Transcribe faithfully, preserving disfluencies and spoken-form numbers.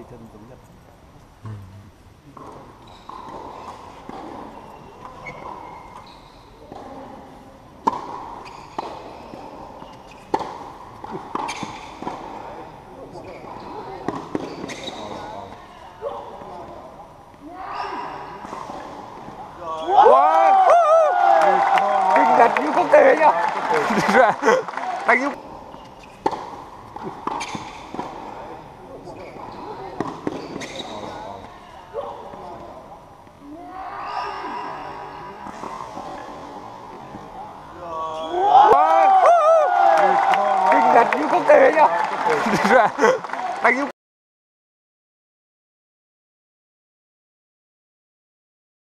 chân giống nhất. Kinh đặt như quốc tế nhá. Đánh như kinh đặt như quốc tế nhá. Đánh như